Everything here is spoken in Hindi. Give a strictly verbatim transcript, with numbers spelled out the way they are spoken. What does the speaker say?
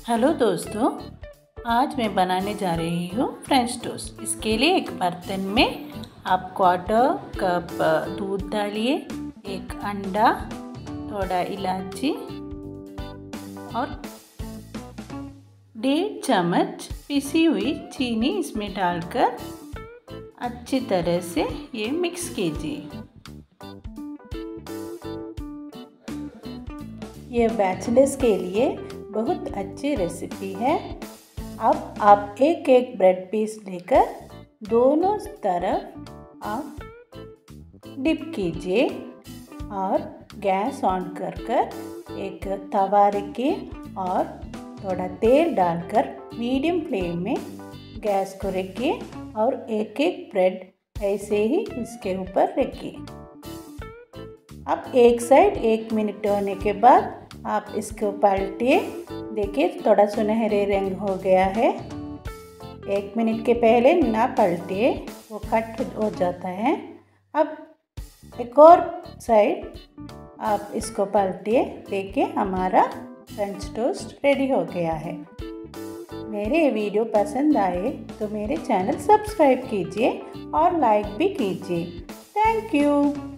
हेलो दोस्तों, आज मैं बनाने जा रही हूँ फ्रेंच टोस्ट। इसके लिए एक बर्तन में आप क्वार्टर कप दूध डालिए, एक अंडा, थोड़ा इलायची और डेढ़ चम्मच पिसी हुई चीनी इसमें डालकर अच्छी तरह से ये मिक्स कीजिए। ये बैचलर्स के लिए बहुत अच्छी रेसिपी है। अब आप एक एक ब्रेड पीस लेकर दोनों तरफ आप डिप कीजिए और गैस ऑन कर कर एक तवा रखिए और थोड़ा तेल डालकर मीडियम फ्लेम में गैस को रखिए और एक एक ब्रेड ऐसे ही इसके ऊपर रखिए। अब एक साइड एक मिनट होने के बाद आप इसको पलटिए। देखिए थोड़ा सुनहरे रंग हो गया है। एक मिनट के पहले ना पलटिए, वो कट हो जाता है। अब एक और साइड आप इसको पलटिए। देखिए हमारा फ्रेंच टोस्ट रेडी हो गया है। मेरे वीडियो पसंद आए तो मेरे चैनल सब्सक्राइब कीजिए और लाइक भी कीजिए। Thank you.